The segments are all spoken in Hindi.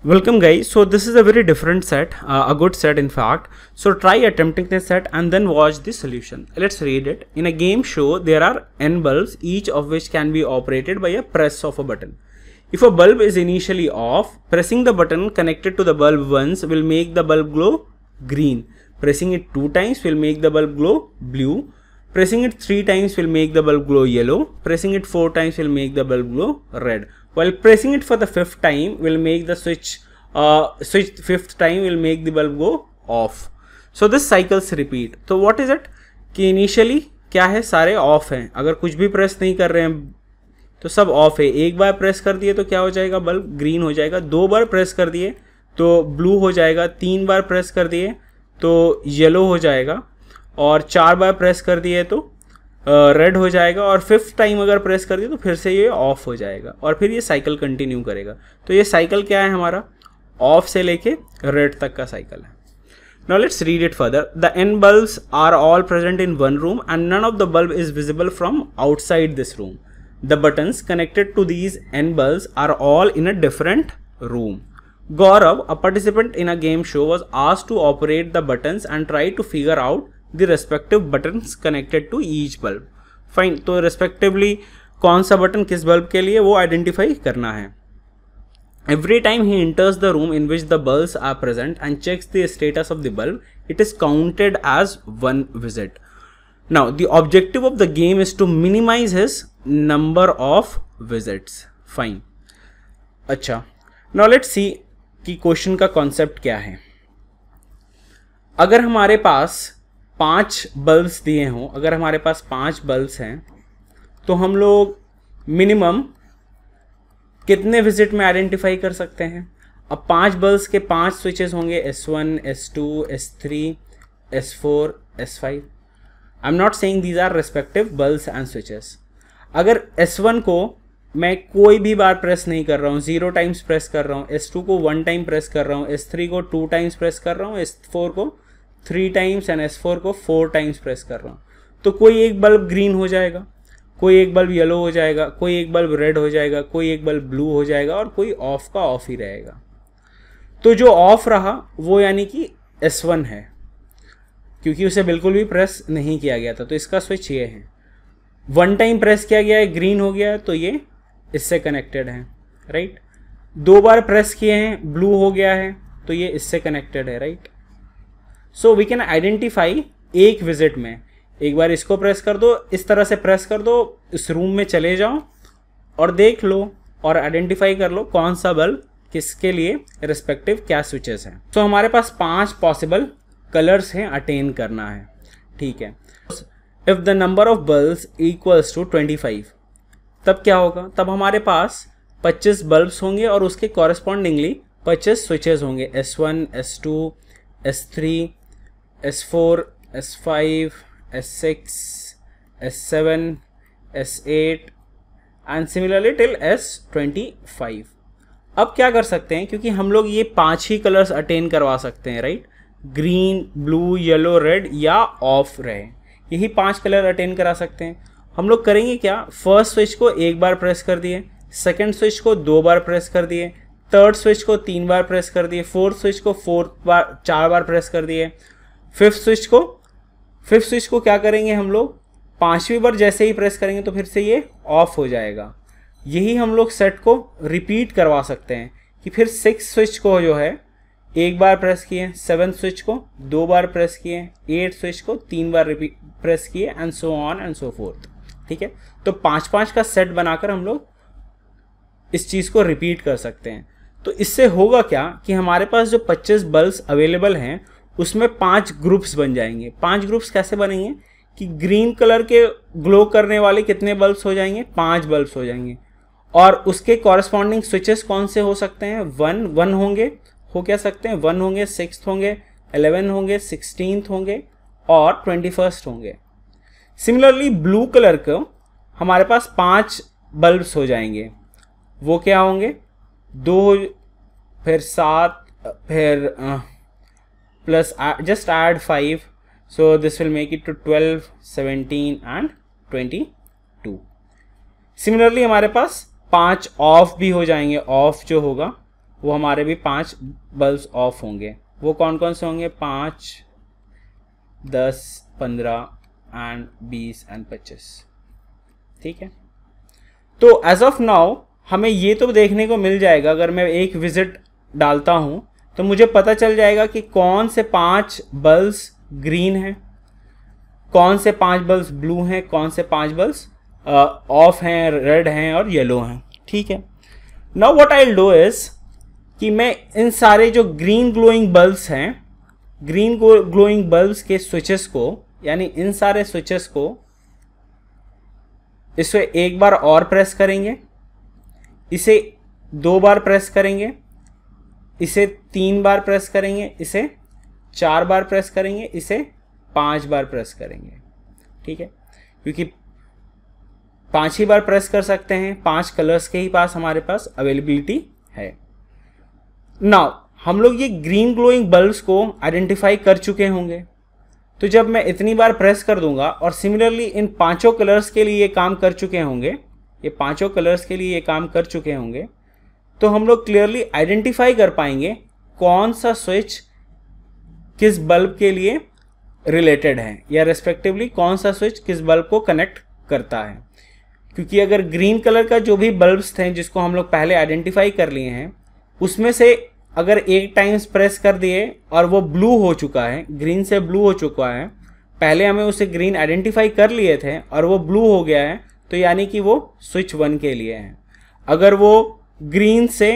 Welcome guys, so this is a very different set, a good set in fact. So try attempting this set and then watch the solution. Let's read it. In a game show, there are n bulbs, each of which can be operated by a press of a button. If a bulb is initially off, pressing the button connected to the bulb once will make the bulb glow green. Pressing it 2 times will make the bulb glow blue. Pressing it 3 times will make the bulb glow yellow. Pressing it 4 times will make the bulb glow red. While pressing it for the 5th time will make the switch 5th time will make the bulb go off. So this cycles repeat. तो what is it? कि initially क्या है, सारे off हैं. अगर कुछ भी प्रेस नहीं कर रहे हैं तो सब ऑफ है. एक बार प्रेस कर दिए तो क्या हो जाएगा, बल्ब ग्रीन हो जाएगा. 2 बार प्रेस कर दिए तो ब्लू हो जाएगा. 3 बार प्रेस कर दिए तो येलो हो जाएगा. और 4 बार प्रेस कर दिए तो रेड हो जाएगा. और 5th टाइम अगर प्रेस कर दिए तो फिर से ये ऑफ हो जाएगा. और फिर ये साइकिल कंटिन्यू करेगा. तो ये साइकिल क्या है हमारा, ऑफ से लेके रेड तक का साइकिल है. Now let's read it further. The n bulbs are all present in one room and none of the bulb is visible from outside this room. The buttons connected to these n bulbs are all in a different room. Gaurav, a participant in a game show, was asked to operate the buttons and try to figure out the respective buttons connected to each bulb. Fine. तो respectively कौन सा बटन किस बल्ब के लिए वो आइडेंटिफाई करना है. Every time he enters the room in which the bulbs are present and checks the status of the bulb, it is counted as one visit. Now, the objective of the game is to minimize his number of visits. Fine. अच्छा. Now let's see कि क्वेश्चन का कॉन्सेप्ट क्या है. अगर हमारे पास 5 बल्ब्स दिए हों, अगर हमारे पास 5 बल्ब्स हैं, तो हम लोग मिनिमम कितने विजिट में आइडेंटिफाई कर सकते हैं. अब 5 बल्ब्स के 5 स्विचेस होंगे, S1, S2, S3, S4, S5. I am not saying these are respective bulbs and switches. अगर S1 को मैं कोई भी बार प्रेस नहीं कर रहा हूँ, 0 टाइम्स प्रेस कर रहा हूँ, S2 को 1 टाइम प्रेस कर रहा हूँ, S3 को 2 टाइम्स प्रेस कर रहा हूँ, S4 को 3 टाइम्स एंड S4 को 4 टाइम्स प्रेस कर रहा हूँ, तो कोई एक बल्ब ग्रीन हो जाएगा, कोई एक बल्ब येलो हो जाएगा, कोई एक बल्ब रेड हो जाएगा, कोई एक बल्ब ब्लू हो जाएगा और कोई ऑफ का ऑफ ही रहेगा. तो जो ऑफ रहा वो यानी कि S1 है, क्योंकि उसे बिल्कुल भी प्रेस नहीं किया गया था. तो इसका स्विच ये है. 1 टाइम प्रेस किया गया है, ग्रीन हो गया, तो ये इससे कनेक्टेड है, राइट. 2 बार प्रेस किए हैं, ब्लू हो गया है, तो ये इससे कनेक्टेड है, right. So we can identify एक विजिट में. एक बार इसको प्रेस कर दो, इस तरह से प्रेस कर दो, इस रूम में चले जाओ और देख लो और आइडेंटिफाई कर लो कौन सा बल्ब किसके लिए रिस्पेक्टिव क्या स्विचेस हैं. तो हमारे पास 5 पॉसिबल कलर्स हैं अटेन करना है, ठीक है. If the number of bulbs equals to 25, तब क्या होगा, तब हमारे पास 25 बल्ब्स होंगे और उसके कॉरेस्पॉन्डिंगली 25 स्विचेस होंगे. S1, S2, S3, S4, S5, S6, S7, S8 and similarly till S25. अब क्या कर सकते हैं, क्योंकि हम लोग ये 5 ही कलर्स अटेन करवा सकते हैं, right. Green, blue, yellow, red या ऑफ रहे, यही 5 कलर अटेन करा सकते हैं. हम लोग करेंगे क्या, फर्स्ट स्विच को 1 बार प्रेस कर दिए, सेकेंड स्विच को 2 बार प्रेस कर दिए, थर्ड स्विच को 3 बार प्रेस कर दिए, फोर्थ स्विच को 4 बार प्रेस कर दिए, फिफ्थ स्विच को क्या करेंगे हम लोग, 5वीं बार जैसे ही प्रेस करेंगे तो फिर से ये ऑफ हो जाएगा. यही हम लोग सेट को रिपीट करवा सकते हैं कि फिर 6 स्विच को जो है 1 बार प्रेस किए, 7 स्विच को 2 बार प्रेस किए, 8 स्विच को 3 बार प्रेस किए and so on and so forth, ठीक है. तो 5-5 का सेट बनाकर हम लोग इस चीज़ को रिपीट कर सकते हैं. तो इससे होगा क्या कि हमारे पास जो 25 बल्ब्स अवेलेबल हैं उसमें 5 ग्रुप्स बन जाएंगे. 5 ग्रुप्स कैसे बनेंगे कि ग्रीन कलर के ग्लो करने वाले कितने बल्ब्स हो जाएंगे, 5 बल्ब्स हो जाएंगे. और उसके कॉरेस्पॉन्डिंग स्विचेस कौन से हो सकते हैं, 1 होंगे, हो क्या सकते हैं, 1 होंगे, 6 होंगे, 11 होंगे, 16 होंगे और 21 होंगे. सिमिलरली ब्लू कलर को हमारे पास 5 बल्ब्स हो जाएंगे. वो क्या होंगे, 2, फिर 7, फिर plus just add 5, so this will make it to 12, 17 and 22. Similarly हमारे पास 5 ऑफ भी हो जाएंगे. ऑफ जो होगा वो हमारे भी 5 बल्ब ऑफ होंगे। वो कौन कौन से होंगे? 5, 10, 15 एंड 20 एंड 25। ठीक है, तो एज ऑफ नाउ हमें ये तो देखने को मिल जाएगा, अगर मैं एक विजिट डालता हूं तो मुझे पता चल जाएगा कि कौन से 5 बल्ब्स ग्रीन हैं, कौन से 5 बल्ब्स ब्लू हैं, कौन से 5 बल्ब्स ऑफ हैं, रेड हैं और येलो हैं। ठीक है, now what I will do is कि मैं इन सारे जो ग्रीन ग्लोइंग बल्ब्स हैं, ग्रीन ग्लोइंग बल्ब्स के स्विचेस को, यानी इन सारे स्विचेस को इसे एक बार और प्रेस करेंगे, इसे 2 बार प्रेस करेंगे, इसे 3 बार प्रेस करेंगे, इसे 4 बार प्रेस करेंगे, इसे 5 बार प्रेस करेंगे। ठीक है, क्योंकि 5 ही बार प्रेस कर सकते हैं, 5 कलर्स के ही पास हमारे पास अवेलेबिलिटी है। नाउ हम लोग ये ग्रीन ग्लोइंग बल्ब्स को आइडेंटिफाई कर चुके होंगे, तो जब मैं इतनी बार प्रेस कर दूंगा और सिमिलरली इन 5 कलर्स के लिए ये काम कर चुके होंगे, ये 5 कलर्स के लिए ये काम कर चुके होंगे, तो हम लोग क्लियरली आइडेंटिफाई कर पाएंगे कौन सा स्विच किस बल्ब के लिए रिलेटेड है, या रेस्पेक्टिवली कौन सा स्विच किस बल्ब को कनेक्ट करता है। क्योंकि अगर ग्रीन कलर का जो भी बल्ब्स थे जिसको हम लोग पहले आइडेंटिफाई कर लिए हैं, उसमें से अगर एक टाइम्स प्रेस कर दिए और वो ब्लू हो चुका है, ग्रीन से ब्लू हो चुका है, पहले हमें उसे ग्रीन आइडेंटिफाई कर लिए थे और वो ब्लू हो गया है, तो यानी कि वो स्विच 1 के लिए है। अगर वो ग्रीन से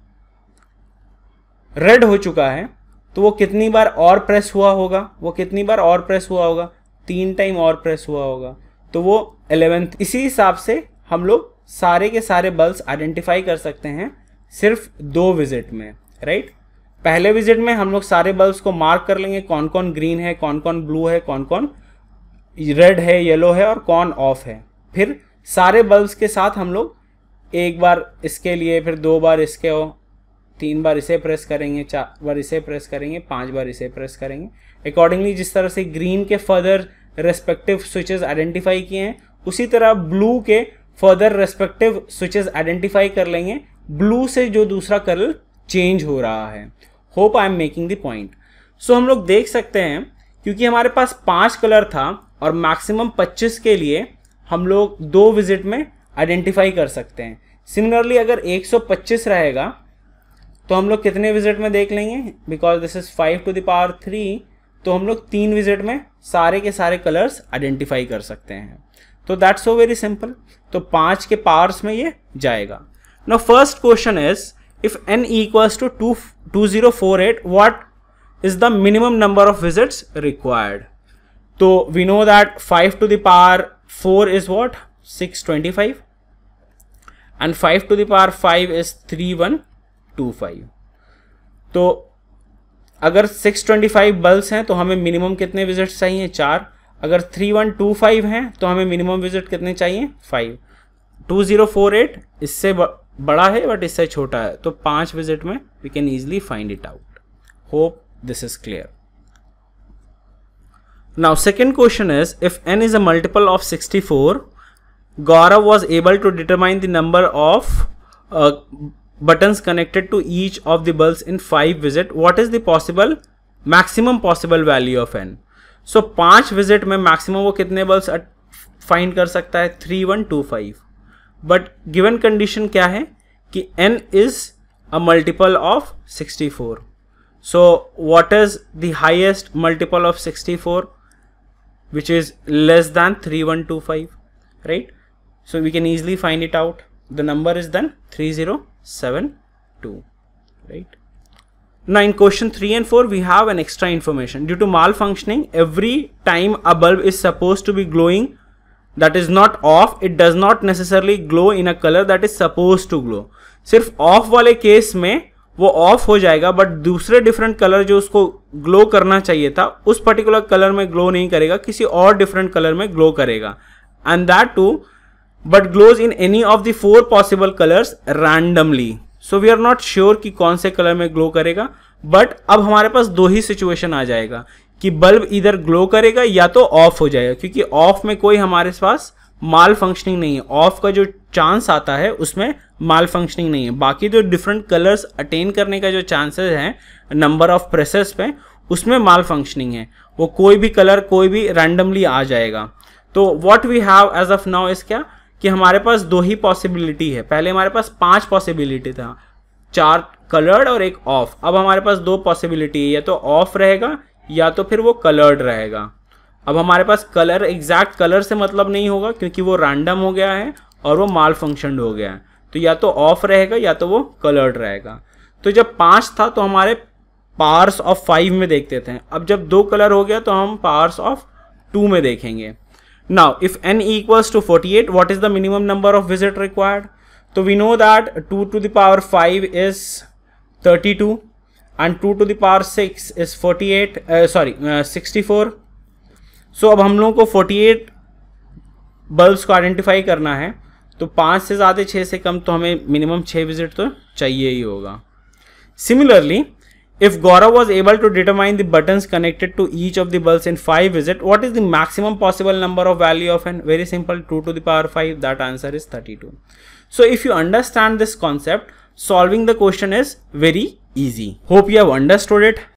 रेड हो चुका है तो वो कितनी बार और प्रेस हुआ होगा? वो कितनी बार और प्रेस हुआ होगा? 3 टाइम और प्रेस हुआ होगा, तो वो 11th। इसी हिसाब से हम लोग सारे के सारे बल्ब्स आइडेंटिफाई कर सकते हैं सिर्फ 2 विजिट में, राइट। पहले विजिट में हम लोग सारे बल्ब्स को मार्क कर लेंगे, कौन कौन ग्रीन है, कौन कौन ब्लू है, कौन कौन रेड है, येलो है और कौन ऑफ है। फिर सारे बल्ब्स के साथ हम लोग एक बार इसके लिए, फिर 2 बार इसके, 3 बार इसे प्रेस करेंगे, 4 बार इसे प्रेस करेंगे, 5 बार इसे प्रेस करेंगे। अकॉर्डिंगली जिस तरह से ग्रीन के फर्दर रेस्पेक्टिव स्विचेस आइडेंटिफाई किए हैं, उसी तरह ब्लू के फर्दर रेस्पेक्टिव स्विचेस आइडेंटिफाई कर लेंगे, ब्लू से जो दूसरा कलर चेंज हो रहा है। Hope I am making the point. So हम लोग देख सकते हैं, क्योंकि हमारे पास 5 कलर था और मैक्सिमम 25 के लिए हम लोग 2 विजिट में आइडेंटिफाई कर सकते हैं। सिमिलरली अगर 125 रहेगा तो हम लोग कितने विजिट में देख लेंगे? Because this is 5 to the power 3, तो हम लोग 3 विजिट में सारे के सारे कलर्स आइडेंटिफाई कर सकते हैं। तो दैट्स सो वेरी सिंपल। तो 5 के पावर्स में ये जाएगा। Now first question is, if n equals to 2048, what is the minimum number of visits required? So we know that 5 to the power 4 is what? 625, and 5 to the power 5 is 3125. तो अगर 625 बल्ब्स हैं तो हमें मिनिमम कितने विजिट्स चाहिए? 4। अगर 3125 हैं तो हमें मिनिमम विजिट कितने चाहिए? 5। 2048 इससे बड़ा है बट इससे छोटा है, तो 5 विजिट में we can easily find it out. Hope this is clear. Now second question is, if n is a multiple of 64, Gaurav was able to determine the number of buttons connected to each of the bulbs in 5 visit. What is the maximum possible value of n? So 5 visit में मैक्सिमम वो कितने बल्ब्स फाइंड कर सकता है? 3125। बट गिवन कंडीशन क्या है कि n is a multiple of 64. So what is the highest multiple of 64 which is less than 3125, right? So we can easily find it out. The number is then 3072, right? Now in question 3 and 4 we have an extra information. Due to malfunctioning, every time a bulb is supposed to be glowing that is not off, it does not necessarily glow in a color that is supposed to glow. सिर्फ ऑफ वाले केस में वो ऑफ हो जाएगा, बट दूसरे डिफरेंट कलर जो उसको ग्लो करना चाहिए था उस पर्टिकुलर कलर में ग्लो नहीं करेगा, किसी और डिफरेंट कलर में ग्लो करेगा। And that too but glows in any of the 4 possible colours randomly. So we are not sure कि कौन से कलर में ग्लो करेगा, बट अब हमारे पास 2 ही सिचुएशन आ जाएगा कि बल्ब इधर ग्लो करेगा या तो ऑफ हो जाएगा, क्योंकि ऑफ में कोई हमारे पास माल फंक्शनिंग नहीं है, ऑफ का जो चांस आता है उसमें माल फंक्शनिंग नहीं है। बाकी जो डिफरेंट कलर्स अटेन करने का जो चांसेस हैं नंबर ऑफ प्रेसेस पे, उसमें माल फंक्शनिंग है, वो कोई भी कलर कोई भी रैंडमली आ जाएगा। तो what we have as of now is क्या कि हमारे पास 2 ही पॉसिबिलिटी है। पहले हमारे पास 5 पॉसिबिलिटी था, 4 कलर्ड और 1 ऑफ। अब हमारे पास 2 पॉसिबिलिटी है, या तो ऑफ रहेगा या तो फिर वो कलर्ड रहेगा। अब हमारे पास कलर एग्जैक्ट कलर से मतलब नहीं होगा क्योंकि वो रैंडम हो गया है और वो माल फंक्शनड हो गया है, तो या तो ऑफ रहेगा या तो वो कलर्ड रहेगा। तो जब 5 था तो हमारे पावर्स ऑफ 5 में देखते थे। अब जब 2 कलर हो गया तो हम पावर्स ऑफ 2 में देखेंगे। Now if n equals to 48, what is the minimum number of visit required? So we know that 2 to the power 5 is 32 and 2 to the power 6 is 64. So अब हम लोगों को 48 बल्ब्स को आइडेंटिफाई करना है, तो 5 से ज़्यादा 6 से कम तो हमें मिनिमम 6 विजिट तो चाहिए ही होगा। Similarly, if Gaurav was able to determine the buttons connected to each of the bulbs in 5 visits, what is the maximum possible number of value of n? Very simple, 2 to the power 5. That answer is 32. So if you understand this concept, solving the question is very easy. Hope you have understood it.